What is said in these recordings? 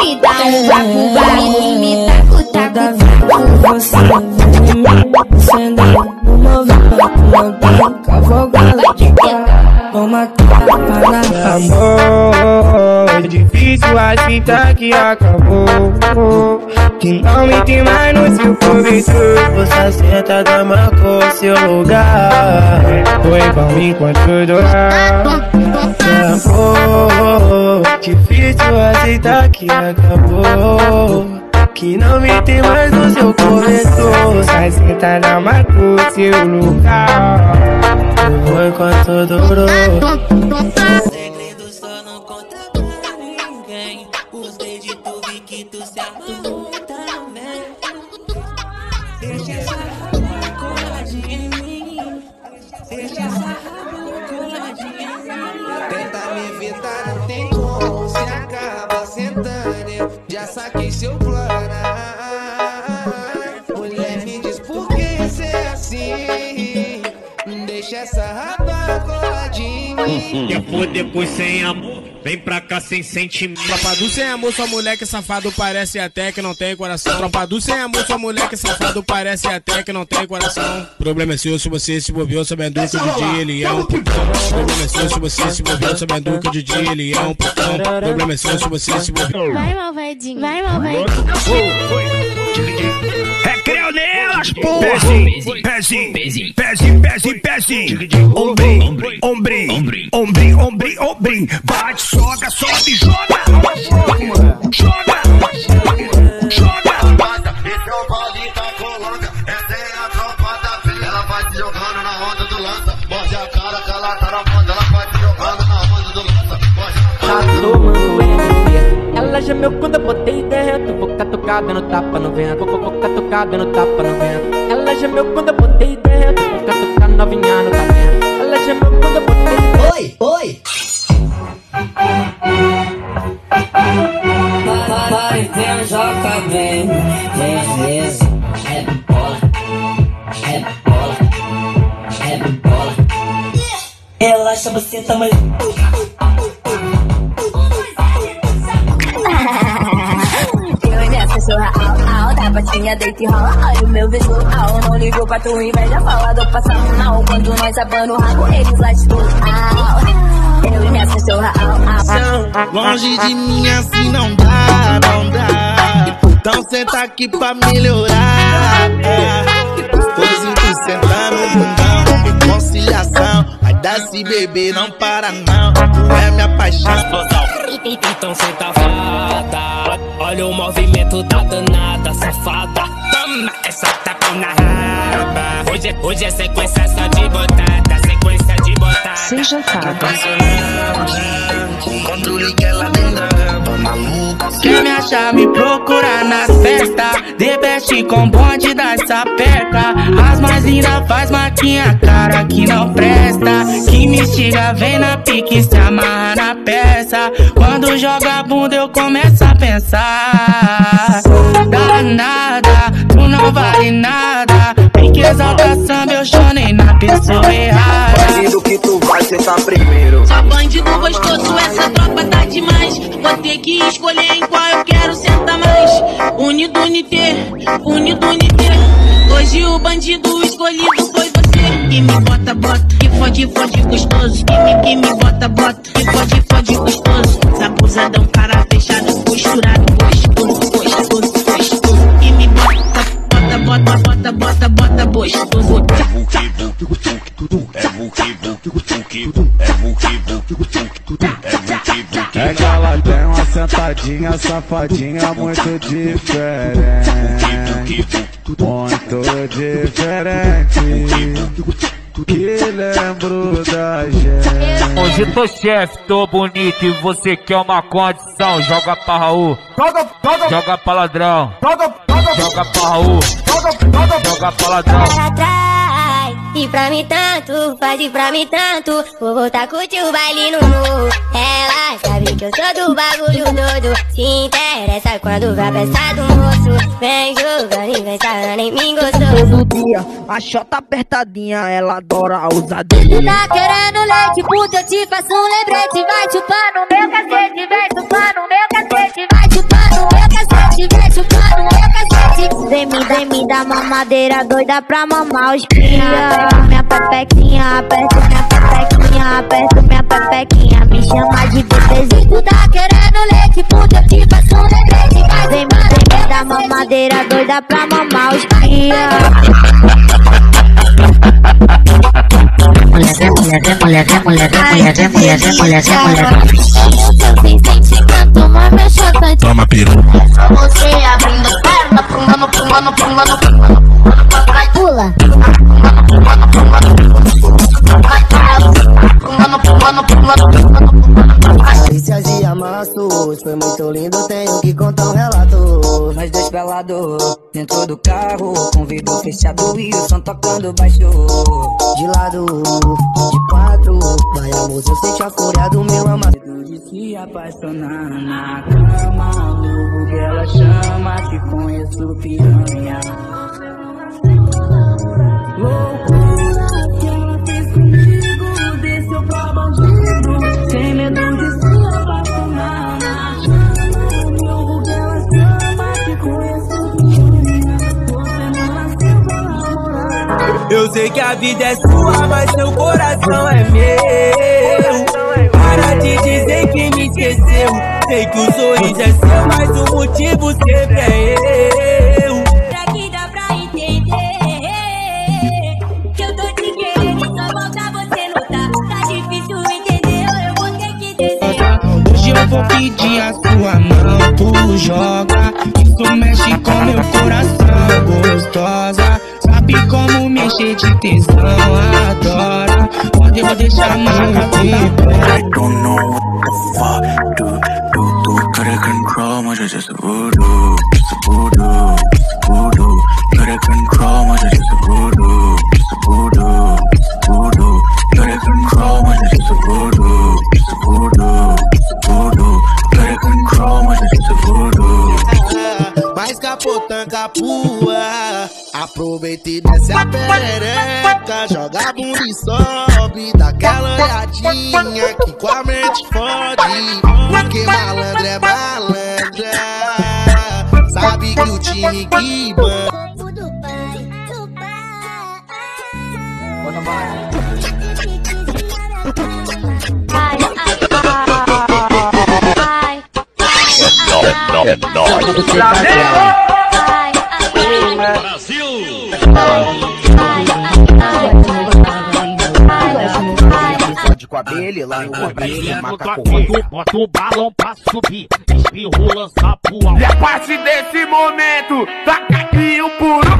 Me dá um vapo, me taco. Você vem me acendendo no movimento, mantém cavalgada de cara. Toma tapa na amor, é difícil aceitar que acabou, que não me tem mais no seu cobertor. Você sentada marcou seu lugar, foi bom enquanto durar. Amor, difícil aceitar que acabou, que não me tem mais no seu cobertor. Sai sentada marcou seu lugar, foi enquanto durou. Segredo só não conta pra ninguém. Os desde tu vi que tu se arrumou também. Deixa essa raba coladinha em mim. Deixa essa raba coladinha em mim. Tenta me evitar, não tem como. Se acaba sentando, eu já saquei seu plano. Mulher, me diz por que cê é assim. Deixa essa raba coladinha em mim. Quer foder por sem amor, vem pra cá sem sentimento. Tropa do sem amor, sua mulher que safado parece até que não tem coração. Tropa do sem amor, sua mulher que safado parece até que não tem coração. Problema é seu se você se bobeou sabendo que o DJ ele é um putão. Problema é seu se você se bobeou sabendo que o DJ ele é um putão. Problema é seu se você se bobeou. Vai malvadinho, vai malvadinho. Recreio nelas, porra! Pezinho, pezinho, pezinho, pezinho, pezinho. Ombrim, ombrim, ombrim, ombrim, ombrim. Bate, soca, sobe, joga. Joga, joga. Esse é o baile da Colômbia, essa é a tropa da filha. Ela vai te jogando na onda do lança. Morde a cara que ela tá na ponta. Ela vai te jogando na onda do lança. Morde a cara. Tá tomando energia. Ela gemeu quando eu botei dentro. Vou catucar dando tapa no vento. Vou catucar dando tapa no vento. Ela gemeu quando eu botei dentro. Vou catucar novinha no talento. Ela gemeu quando eu botei dentro. Oi, oi. Vai, vem, joga bem, beleza. É bola, é bola, é bola. Relaxa, você tá mais. Eu e minha cachorra alta, patinha deita e rola. Olha o meu visual, não ligo pra tu inveja. Fala do passando mal, quando nós abando o rabo, eles lá de tudo. Eu e minha cachorra Longe de mim assim não dá, não dá. Então senta aqui pra melhorar. Gostosinho tu sentar no bundão, conciliação. Vai dar se beber, não para não. Tu é minha paixão. Então cê tá fada. Olha o movimento da danada, safada. Toma essa tapa na raba. Hoje é sequência só de botada. Sequência de botada. Seja fada. O controle que ela tem da raba maluca. Quer me achar, me procura nas festas. The best com bonde das sapeca. As mais lindas faz maquinha, cara que não presta. Que me instiga, vem na pique, se amarra na peça. Quando joga a bunda eu começo a pensar. Danada, tu não vale nada. Tem que exaltar samba, eu chorei na pessoa errada. Bandido que tu vai sentar primeiro. Só bandido gostoso, essa tropa tá demais. Vou ter que escolher em qual eu quero sentar mais. Unido, unité, unido, unité. Hoje o bandido escolhido foi você. Que me bota, bota, que fode, fode gostoso. Que me bota, bota, que fode, fode gostoso. Sabusadão, cara fechada, posturado, gostoso, gostoso, gostoso. Que me bota, bota, bota, bota, bota, bota, gostoso. É que ela tem uma sentadinha, safadinha muito diferente. Muito diferente. Que lembro da gente. Hoje tô chefe, tô bonito e você quer uma condição. Joga pra Raul, joga pra ladrão, joga pra Raul, joga pra ladrão. E pra mim tanto, faz pra mim tanto. Vou voltar a curtir o baile no morro. Ela sabe que eu sou do bagulho todo. Se interessa quando vai pensar do moço. Vem jogando e vem sarando em mim gostoso. Todo dia, a chota apertadinha, ela adora a ousadia. Tá querendo leite, puta, eu te faço um lembrete. Vai chupando meu cacete, vem chupando meu cacete. Vai chupando da mamadeira doida pra mamar os cria. Minha pepequinha, aperto minha pepequinha, aperto minha pepequinha. Me chama de bebezinho. Tu tá querendo leite, puta, eu te faço um lembrete. Vem da mamadeira doida pra mamar os cria. Toma piru. Você abrindo perna, pulando. Pula. Carícias e amassos, foi muito lindo, tenho que contar um relato. Nós dois pelados, dentro do carro, com vidro fechado e o som tocando baixo. De lado, de quatro, vai amor, eu sente a fúria do meu amado. De se apaixonar na cama, louco que ela chama, te conheço piranha. Loucura que ela fez comigo, desceu pra bandido, sem medo de se apaixonar na cama, louco que ela chama, te conheço piranha. Você não nasceu pra namorar. Eu sei que a vida é sua, mas seu coração é meu. Para de dizer que me esqueceu. Sei que o sorriso é seu, mas o motivo sempre é eu. Será que dá pra entender que eu tô te querendo e só falta você notar? Tá difícil entender, eu vou ter que dizer. Hoje eu vou pedir a sua mão, tu joga. Isso mexe com meu coração, gostosa. Sabe como mexer de tesão, adora. Pode eu vou deixar mais I don't know what the fuck do gotta control, mas é just voodoo, just voodoo, voodoo. Gotta control, mas é just voodoo, just voodoo, voodoo. Gotta control, mas é just voodoo, just voodoo, voodoo. Gotta control, mas é just voodoo. Mais capotã capua, aproveita e desce a perereca, joga a bunda e sobe, dá aquela olhadinha que com a mente fode, porque malandra é malandra, sabe que o time que manda. Com a abelha lá no abelha, macaco. Bota o balão pra subir, espirro, lança pro alto. E a partir desse momento, taca aqui o puro.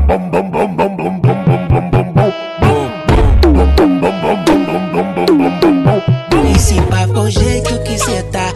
Esse papo é o jeito que cê tá.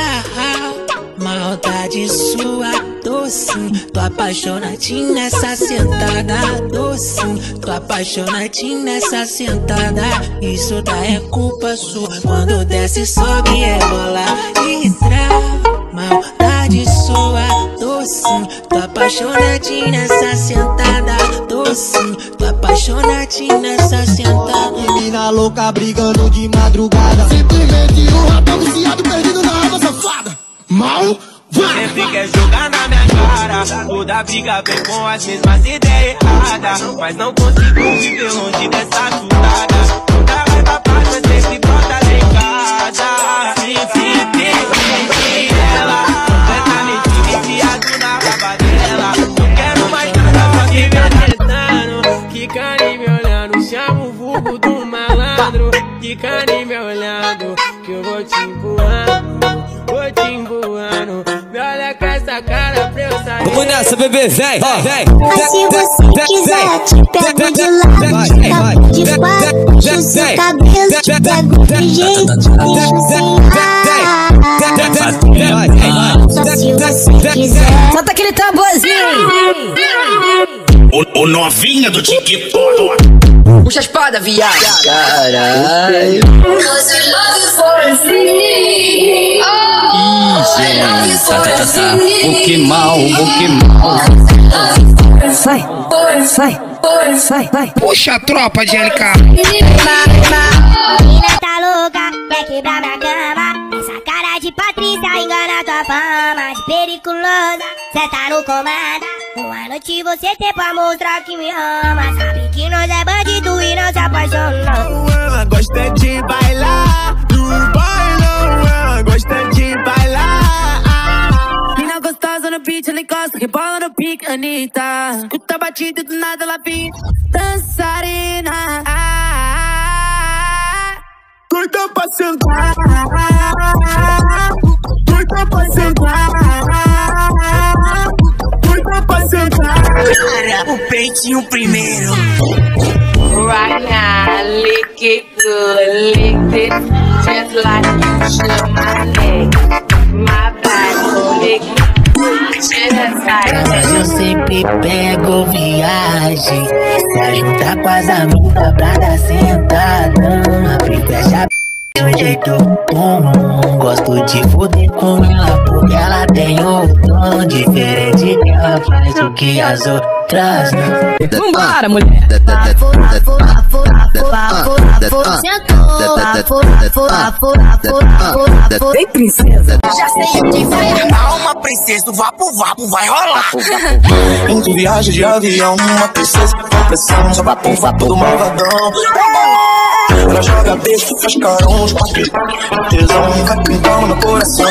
Maldade sua, docinho. Tô apaixonadinho nessa sentada, docinho. Tô apaixonadinho nessa sentada. Isso daí é culpa sua. Quando desce, sobe, é bola e trava. Maldade sua, docinho. Tô apaixonadinho nessa sentada, docinho. Tô apaixonadinho nessa sentada. Menina louca brigando de madrugada, simplesmente um rapaz viciado perdido na alma safada. Mal você fica jogar na minha cara. Toda briga vem com as mesmas ideias erradas, mas não consigo viver longe dessa tutada. Nunca vai pra paz, mas sempre volta em casa. Sempre ela completamente viciado na raba dela. Não quero mais nada, só que me tentando. Fica ali me olhando, chama o vulgo do malandro. Fica ali me olhando, que eu vou te empurrando. Vou te emburrando, me olha com essa cara pra eu sair. Vamos nessa, bebê, vem, vem. Mas se você quiser, te pego de lado, de quatro, puxo seu cabelo, te pego de jeito, deixo sem ar. Só se você quiser. Solta aquele tamborzinho. O novinha do TikTok. Puxa a espada, viado. Caralho. Vou queimar. Vai. Puxa a tropa de LK. Menina tá louca, quer quebrar minha cama. Essa cara de Patrícia engana tua fama. De periculosa, cê tá no comando. Uma noite você tem pra mostrar que me ama. Sabe que nós é bandido e não se apaixona. Ela gosta de bailar no bailão, ela gosta de bailar. Mina gostosa no beat, ela encosta, rebola no pique, Anitta. Escuta batida e do nada ela vira dançarina. Doida pra sentar, doida pra sentar, doida pra sentar. O peitinho primeiro. Right now, lick it good, lick it just like you should my neck. My body, lick it just like. Mas eu sempre pego viagem pra juntar com as amigas pra dar sentadão. Abrir fecha de um jeito comum. Gosto de foder com ela porque ela tem um tom diferente. Ela faz o que as outras não. Vambora, mulher. Vem, princesa. Já sei que vai rolar uma princesa do vapo vai rolar. Em viagem de avião, uma princesa com pressão, só vapo do malvadão. Ela joga beijo, faz carão, os quatro tesão, vai pintando no coração.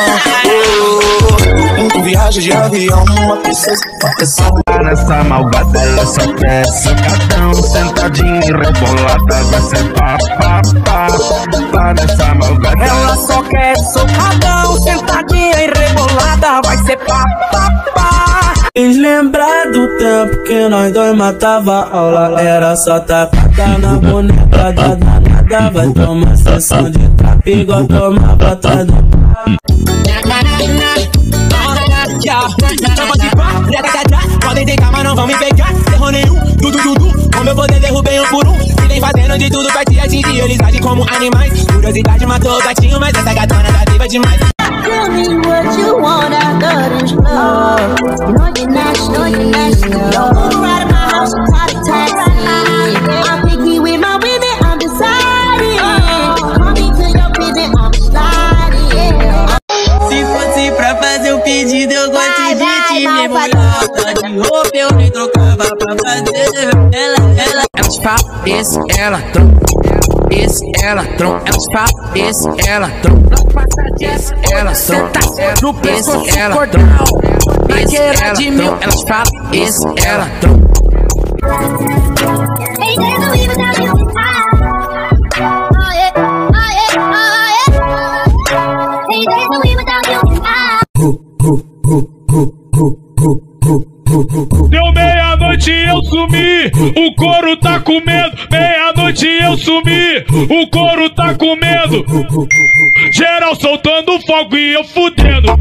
Em viagem de avião, uma princesa com pressão. Nessa malvada ela só quer sacadão, sentadinha e rebolada, vai ser pá. Nessa malvada ela só quer socadão, sentadinha e rebolada, vai ser pá. Fiz lembrar do tempo que nós dois matava aula. Era só tacada na boneca da danada. Vai tomar sessão de trap igual tomava atrás. Podem tentar, mas não vão me pegar. Errou nenhum, com meu poder derrubei um por um. E vem fazendo de tudo pra te atingir. Eles agem como animais. Curiosidade matou o gatinho, mas essa gatona tá viva demais. Tell me what you want after this love. You know you're national, Don't move right in my house, I'm tired of taxi. I'm picky with my women, I'm deciding. Call me to your prison, I'm sliding. Se fosse pra fazer um pedido, eu gosto de te mergulhar. Tá de roupa, eu nem trocava pra fazer. Ela pá, esse, ela troca. Esse, ela tron, ela pá, esse, ela tron, esse, ela tron, no pescoço, ela tron, esse, ela tron, ela pá, esse, ela tron. Deu meia-noite eu sumi, o couro tá com medo. Meia-noite eu sumi, o couro tá com medo. Geral soltando fogo e eu fudendo.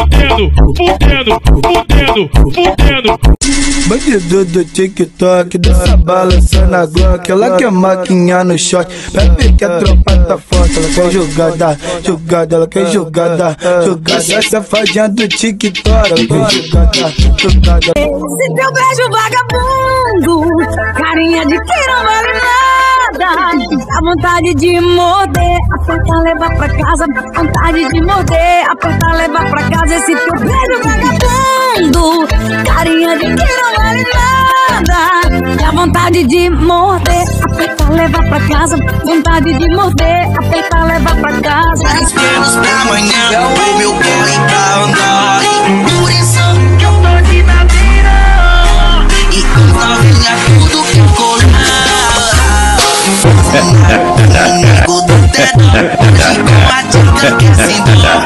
Bandido do TikTok, dança balançando a Glock. Ela quer maquinha no shot, bebe que a tropa tá forte. Ela quer jogada, ela quer jogada. Safadinha do TikTok, ela quer jogada. Esse teu beijo vagabundo, carinha de quem não vale nada. Dá vontade de morder, apertar, levar pra casa. Vontade de morder, apertar, levar pra casa. Esse teu beijo vagabundo, carinha de quem não vale nada. Dá vontade de morder, apertar, levar pra casa. Vontade de morder, apertar, levar pra casa. Mais menos pra amanhã, o meu corre pra andar. Por isso que eu tô de nadeira. E novinha tudo que eu colar. Inimigo do teto, hoje com a dica que se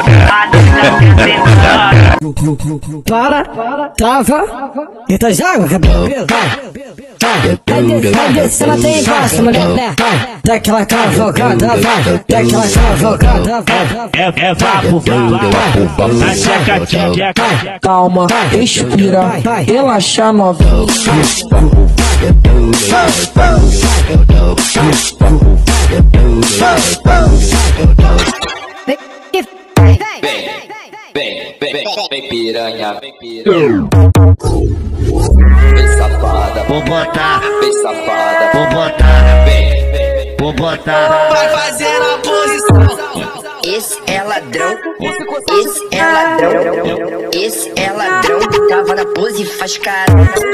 Para, trava, entra já, cabelo, vai descer, ela tem embaixo, mulher, dá aquela cavalgada, vai, dá aquela cavalgada, vai. É vapo, na checa. Calma, respira, relaxa, novinho. Vem piranha, vem safada, vou botar, vem safada, vou botar, vou botar. Vai fazer a posição. Esse é ladrão, esse é ladrão, esse é ladrão. joga pose e faz cara.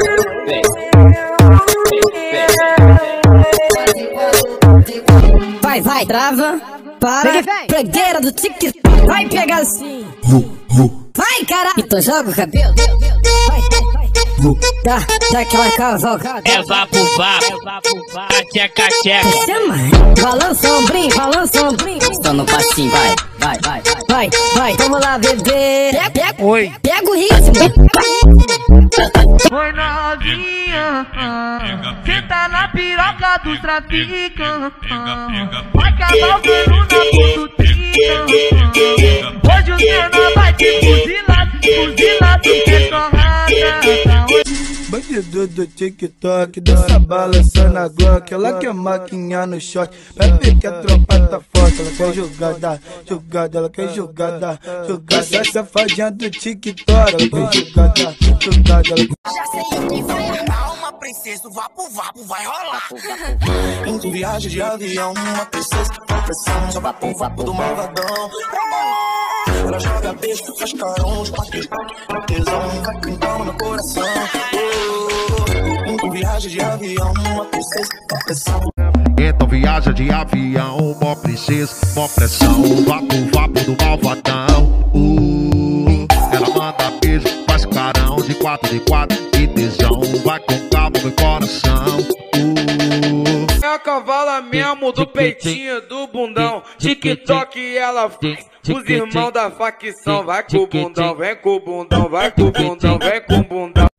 Vai, vai, trava, para, pregueira do TikTok, vai pegar assim. Vai, cara! Então joga o cabelo. Vai, dá aquela cavalgada. É vapo, tcheca, tcheca. Balança o ombrinho, balança o ombrinho. Só no passinho, vai. Vai, vamos lá, bebê. Oi. Pega o ritmo. Foi novinha, senta na piroca dos traficantes. Vai acabar o cano na pututinha. Hoje o cena vai te fuzilar, tu quer torrada. Bandido do TikTok, dança balançando a Glock. Ela quer maquinha no shot, bebe que a tropa tá forte. Ela quer jogada, ela quer jogada. Safadinha do TikTok, ela quer jogada. Já sei o que vai armar, uma princesa, o vapo vai rolar. Em viagem de avião, uma princesa com pressão, só vapo do malvadão. Ela joga beijo, faz carão, os quatro tesão, vai com calma no coração. Em viagem de avião, uma princesa com pressão. Então viaja de avião, mó princesa, mó pressão, vapo do malvadão. Ela manda beijo, faz carão de 4x4 e tesão, vai com calma no coração. É a cavala mesmo do peitinho do bundão. TikTok ela faz os irmãos da facção. Vai com o bundão, vem com o bundão, vai com o bundão, vem com o bundão.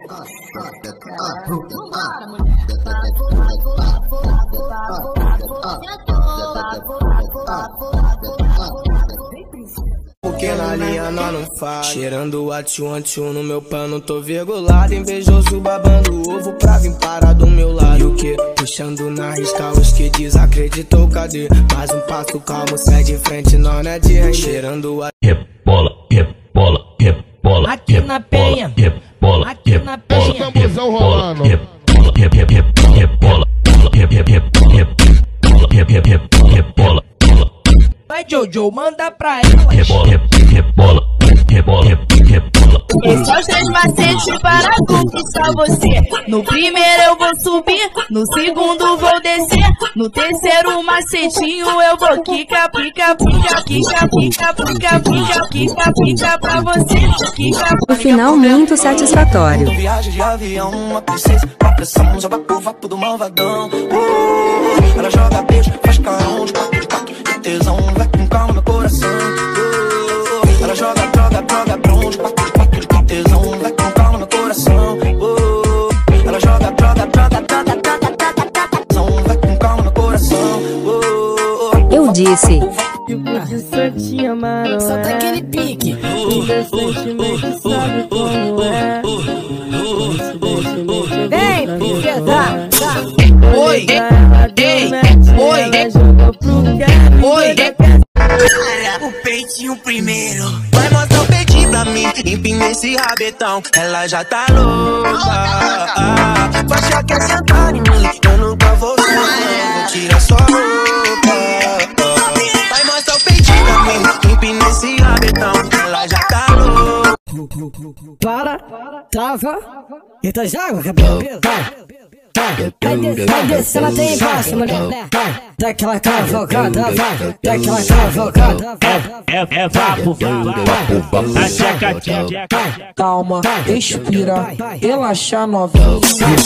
Porque na linha nós não faz. Cheirando o atium no meu pano, tô virgulado. Invejoso babando ovo pra vir parar do meu lado. E o que? Puxando na risca os que desacreditou, cadê? Mais um passo calmo, sai de frente, não é de render. Cheirando a rebola. Aqui na penha, aqui na penha. Rebola. Vai, Jojo, manda pra ela. Rebola. Esses são os 3 macetes para conquistar você. No primeiro eu vou subir, no segundo vou descer, no terceiro macetinho eu vou quica pra você. No final, muito satisfatório. Viagem de avião, uma princesa com pressão, joga o vapo do malvadão. Ela joga beijo, faz carão de 4x4 e tesão, vai com calma no coração. Ela joga brão de 4x4 e tesão, vai com calma no coração. Ela joga vai com calma no coração. Eu disse. De santinha marona, só tá aquele pique. Indecentemente sabe como é. Vem, piquezar. Oi. O peitinho primeiro. Vai mostrar o peitinho pra mim, empina esse rabetão. Ela já tá louca. Vai quer sentar em mim, eu nunca vou tirar sua roupa. Vai mostrar o peitinho pra mim, empina esse rabetão. Ela já tá louca. Para, trava, então joga o cabelo. Vai descer, ela tem embaixo, mulher. Dá aquela cavalgada, vai. Dá aquela cavalgada, vai. É vapo, a tcheca. Calma, respira, relaxa novinha.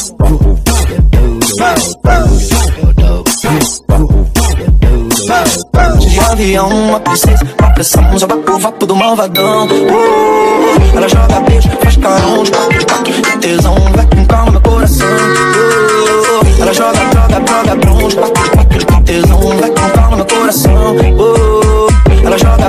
De avião, uma princesa com pressão, joga o vapo do malvadão. Ela joga beijo, faz carão de 4x4 e tesão, vai com calma no coração. Ela joga brão de 4x4 e tesão, vai com calma no coração. Ela joga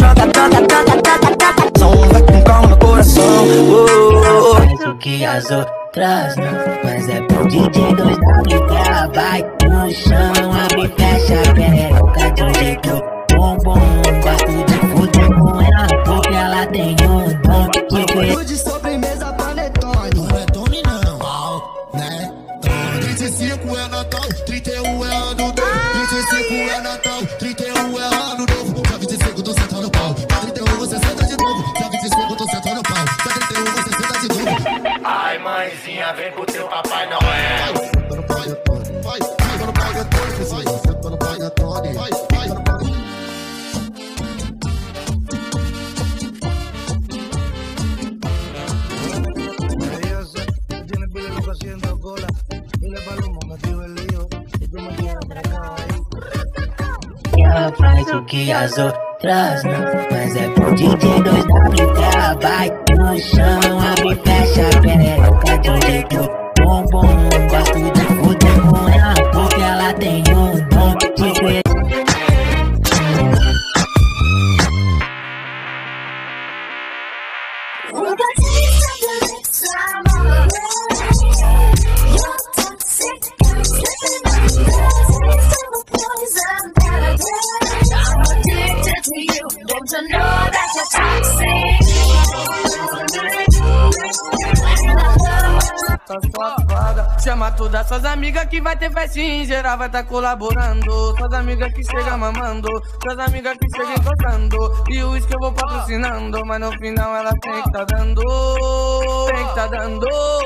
vai com calma no coração. Faz o que as outras não, mas é pro DJ 2W que ela vai no chão, abre e fecha a perereca de um jeito bom. Gosto de fuder com ela porque ela tem um dom. De sobremesa panetone, não é Tony não, né? 35 é Natal, 31 é ano novo. 35 é Natal, 31 é ano novo. Dia 25 tô sentando pau, dia 31 você senta de novo. Dia 25 tô sentando pau, dia 31 você senta de mãezinha, vem pro teu Papai Noel. Ela faz o que as outras não, mas é pro DJ 2W que ela vai no chão, abre e fecha a perereca de um jeito bom. Gosto de fuder com ela porque ela tem um dom de coisa. Chama todas suas amigas que vai ter festinha, em geral vai tá colaborando. Suas amigas que chegam mamando, suas amigas que chegam encostando. E o uísque eu vou patrocinando, mas no final ela tem que tá dando. Tem que tá dando.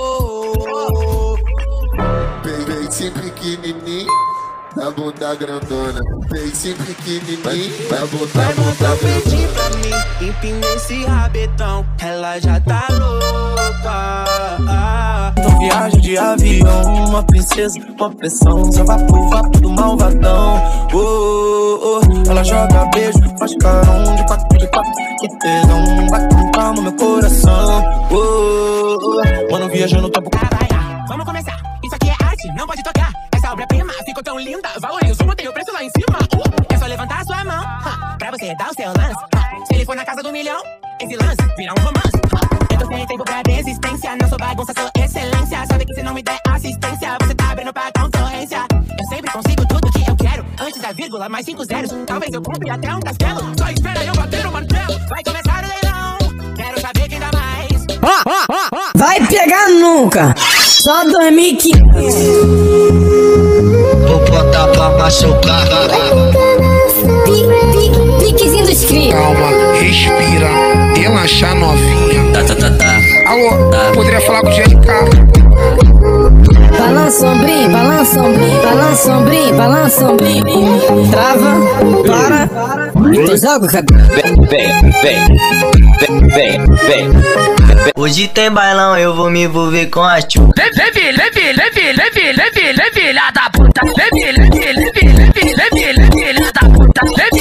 Peito pequenininho, da bunda grandona. Peito pequenininho, da bunda grandona. Pedi pra mim, empina esse rabetão, ela já tá louca. Então viagem de avião, uma princesa, uma pressão. Só vapo do malvadão. Ela joga beijo, faz carão de quatro, que tesão. Vai com calma no meu coração. Quando viajando tô Vamos começar, isso aqui é arte, não pode tocar. Essa obra-prima ficou tão linda, valorizo, botei o preço lá em cima. É só levantar a sua mão, pra você dar o seu lance. Se ele for na casa do milhão, esse lance vira um romance. Eu tô sem tempo pra desistência, não sou bagunça, sou excelência. Sabe que se não me der assistência, você tá abrindo pra concorrência. Eu sempre consigo tudo que eu quero, antes da vírgula, mais 5 zeros. Talvez eu compre até um castelo, só espera eu bater o martelo. Vai começar o leilão, quero saber quem dá mais. Vai pegar nunca, só 2015. Vou botar pra machucar. Piquezinho dos crios. Calma, respira, relaxa novinha. Alô, poderia falar com o GLK? Balança ombrinho, balança ombrinho, balança ombrinho, balança ombrinho. Trava, para, e tu joga o cabelo. Vem. Hoje tem bailão, eu vou me envolver com a tchu. Leve, filha da puta. Leve, filha da puta.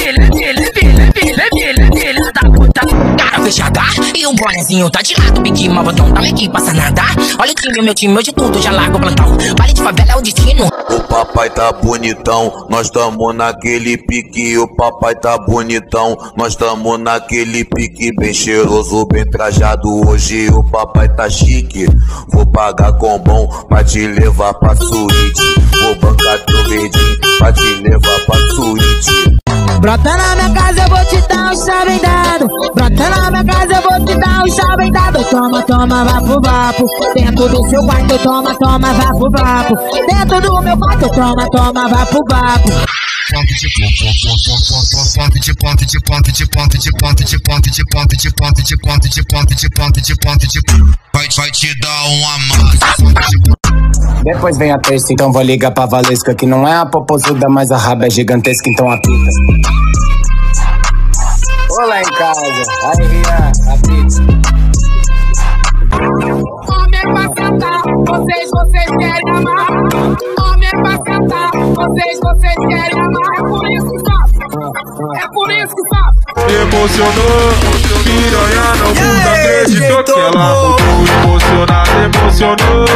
Leve, filha da puta. Cara fechada e o bonezinho tá de lado. Pedi uma botão, tá aqui, passa nada. Olha o time, meu time, hoje tudo já largo o plantão. Vale de favela é o destino. O papai tá bonitão, nós tamo naquele pique. O papai tá bonitão, nós tamo naquele pique. Bem cheiroso, bem trajado. Hoje o papai tá chique. Vou pagar com bom pra te levar pra suíte. Vou bancar teu verdinho pra te levar pra suíte. Brota na minha casa, eu vou te dar um chá bem dado. Brota na minha casa, eu vou te dar um chá bem dado. Toma, vapo. Dentro do seu quarto, toma, vapo. Dentro do meu quarto, toma, vapo. Vai te dar uma massa. Depois vem a terça, então vou ligar pra Valesca, que não é a popozuda, mas a raba é gigantesca, então apita. Olá em casa, aí Rian, apita. Homem é pra sentar, vocês querem amar. Homem é pra sentar, vocês querem amar. É por isso que sofre, é por isso que sofre. Emocionou, piranha não muda, acreditou que ela mudou. Emocionou,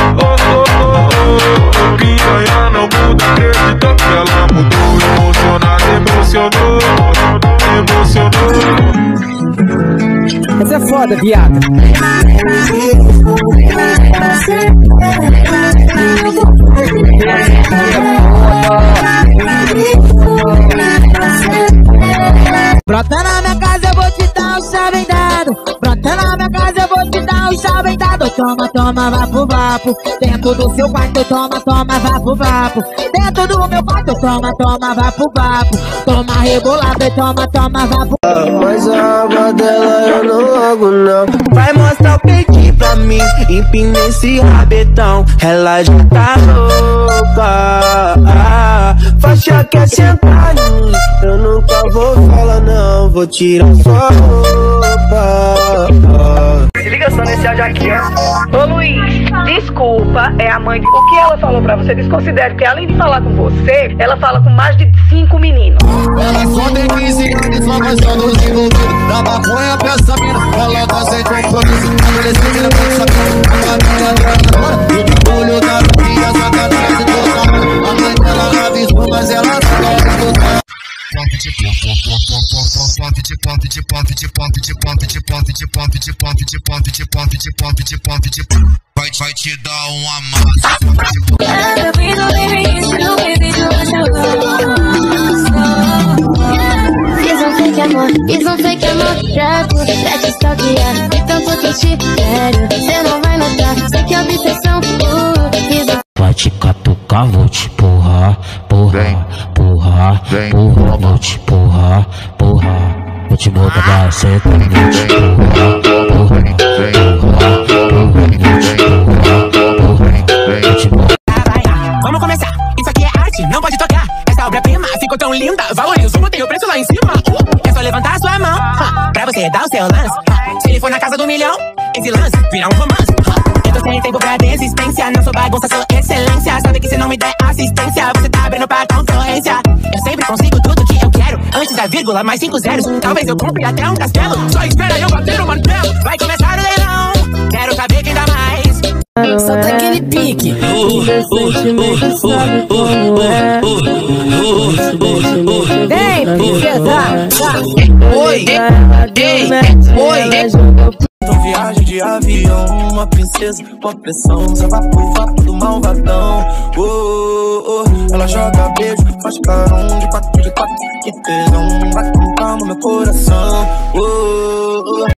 piranha não muda, acreditou que ela mudou. Emocionou. Essa é foda, viado. Brota na minha casa, eu vou te dar um chá bem dado. Brota na minha casa, eu vou te dar um chá bem dado. Toma, vapo. Dentro do seu quarto, toma, vapo. Dentro do meu quarto, toma, vapo. Toma rebolado e toma, vapo. Mas a aba dela eu não logo não. Vai mostrar o peitinho pra mim. mim, empina esse rabetão. Ela já tá louca. Faixa quer sentar em mim, eu nunca vou falar não, vou tirar sua roupa. Se liga só nesse áudio aqui, ó. Ô Luiz, desculpa, é a mãe. O que ela falou pra você? Desconsidere, porque além de falar com você, ela fala com mais de 5 meninos. Ela só tem 15 anos, só gostando dos envolvidos. Da maconha pra essa mina, ela tá sem compromisso. Esse mina pra essa mina, a minha agora. E o bagulho da minha sacanagem total. A mãe dela avisou, mas ela não quer escutar. Vai te dar uma massa. Fiz um fake amor pra te stalkear. De tanto que te quero, cê não vai notar. Sei que é obsessão. Vai te catucar, vou te porrar, porrar, porrar, porrar. Vou te porrar, porrar. Vou te botar pra seta, vou te porrar, porrar, porrar. Vamos começar, isso aqui é arte, não pode tocar. Essa obra-prima ficou tão linda, valorizo, botei o preço lá em cima. É só levantar sua mão, pra você dar o seu lance. Se ele for na casa do milhão, esse lance vira um romance. Eu tô sem tempo pra desistência, não sou bagunça, sou excelência. Sabe que se não me der assistência, você tá abrindo pra concorrência. Eu sempre consigo tudo que eu quero, antes da vírgula, mais 5 zeros. Talvez eu compre até um castelo, só espera eu bater o martelo. Vai começar o leilão, quero saber quem dá mais. Só tá aquele pique. Vem, princesa. Oi, então viagem de avião, uma princesa com a pressão, só vapo do malvadão. Ela joga beijo, faz carão de 4 de 4. Que tesão, vai com calma meu coração.